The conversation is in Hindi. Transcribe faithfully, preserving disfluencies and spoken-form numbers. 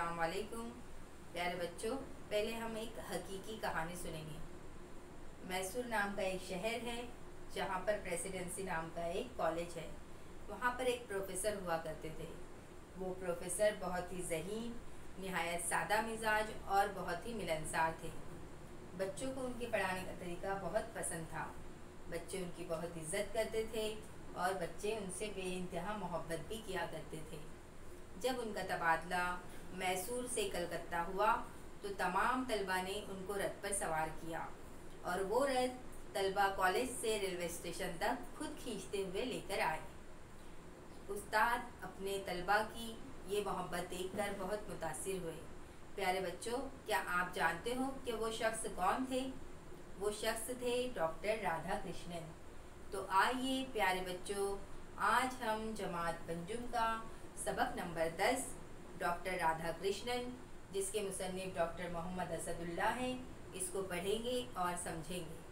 अस्सलाम वालेकुम प्यारे बच्चों। पहले हम एक हकीकी कहानी सुनेंगे। मैसूर नाम का एक शहर है जहाँ पर प्रेसिडेंसी नाम का एक कॉलेज है। वहाँ पर एक प्रोफेसर हुआ करते थे। वो प्रोफेसर बहुत ही ज़हीन, निहायत सादा मिजाज और बहुत ही मिलनसार थे। बच्चों को उनके पढ़ाने का तरीका बहुत पसंद था। बच्चे उनकी बहुत इज्जत करते थे और बच्चे उनसे बेइंतहा मोहब्बत भी किया करते थे। जब उनका तबादला मैसूर से कलकत्ता हुआ तो तमाम तलबा ने उनको रथ पर सवार किया और वो रथ तलबा कॉलेज से रेलवे स्टेशन तक खुद खींचते हुए लेकर आए। उस्ताद अपने तलबा की ये मोहब्बत देखकर बहुत मुतासिर हुए। प्यारे बच्चों, क्या आप जानते हो कि वो शख्स कौन थे? वो शख्स थे डॉक्टर राधा कृष्णन। तो आइए प्यारे बच्चों, आज हम जमात पंजुम का सबक नंबर दस डॉक्टर राधा कृष्णन, जिसके मुसन्निफ डॉक्टर मोहम्मद असदुल्लाह हैं, इसको पढ़ेंगे और समझेंगे।